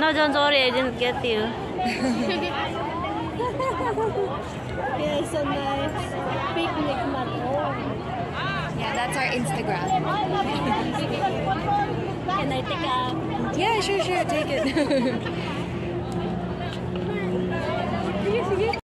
No, don't worry, I didn't get you. Yeah, it's a nice picnic mat. Yeah, that's our Instagram. Can I take a... Yeah, sure, take it.